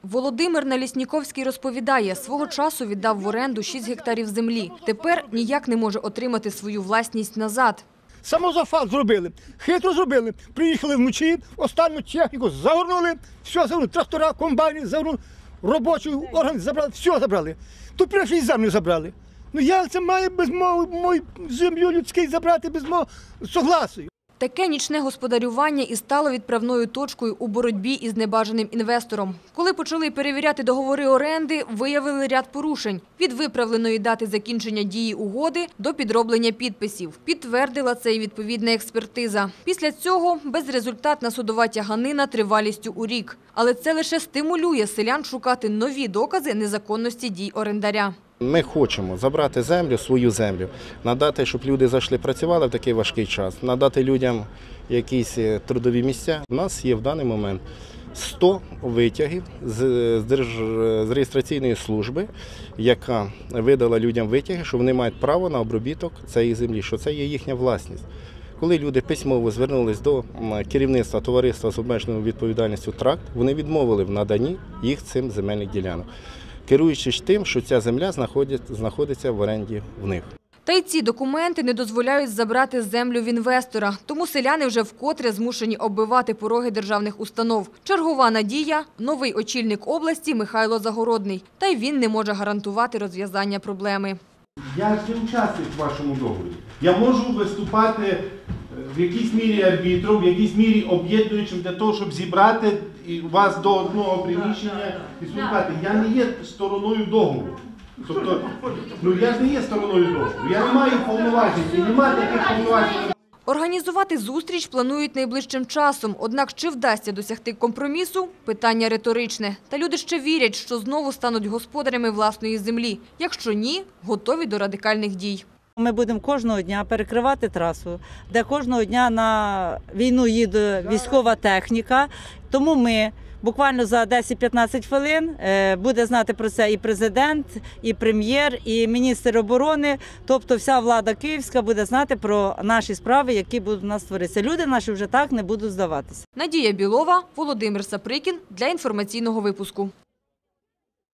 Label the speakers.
Speaker 1: Володимир Налісніковський розповідає, свого часу віддав в оренду 6 гектарів землі. Тепер ніяк не може отримати свою власність назад.
Speaker 2: Самозахват зробили, хитро зробили. Приїхали вночі, останню техніку загорнули, все загорнули, трактора, комбайни загорнули, робочий орган забрали, все забрали. Тут прийшли і землю забрали. Ну як це має без мою землю людську забрати без мого согласу?
Speaker 1: Таке нічне господарювання і стало відправною точкою у боротьбі із небажаним інвестором. Коли почали перевіряти договори оренди, виявили ряд порушень. Від виправленої дати закінчення дії угоди до підроблення підписів. Підтвердила це і відповідна експертиза. Після цього безрезультатна судова тяганина тривалістю у рік. Але це лише стимулює селян шукати нові докази незаконності дій орендаря.
Speaker 3: Ми хочемо забрати землю, свою землю, надати, щоб люди зайшли, працювали в такий важкий час, надати людям якісь трудові місця. У нас є в даний момент 100 витягів з реєстраційної служби, яка видала людям витяги, що вони мають право на обробіток цієї землі, що це є їхня власність. Коли люди письмово звернулись до керівництва товариства з обмеженою відповідальністю «Тракт», вони відмовили в наданні їх цим земельних ділянок, керуючись тим, що ця земля знаходиться в оренді в них.
Speaker 1: Та й ці документи не дозволяють забрати землю в інвестора. Тому селяни вже вкотре змушені оббивати пороги державних установ. Чергова надія – новий очільник області Михайло Загородний. Та й він не може гарантувати розв'язання проблеми.
Speaker 4: Я не учасник в вашому договорі. Я можу виступати в якійсь мірі арбітром, в якійсь мірі об'єднуючим для того, щоб зібрати вас до одного приміщення і спілкувати. Я не є стороною договору. Тобто, я ж не є стороною договору. Я не маю повноважень, і немає таких повноважень.
Speaker 1: Організувати зустріч планують найближчим часом. Однак чи вдасться досягти компромісу – питання риторичне. Та люди ще вірять, що знову стануть господарями власної землі. Якщо ні, готові до радикальних дій.
Speaker 5: Ми будемо кожного дня перекривати трасу, де кожного дня на війну їде військова техніка. Тому ми буквально за 10-15 хвилин буде знати про це і президент, і прем'єр, і міністр оборони. Тобто вся влада київська буде знати про наші справи, які будуть у нас творитися. Люди наші вже так не будуть здаватися.
Speaker 1: Надія Білова, Володимир Саприкін для інформаційного випуску.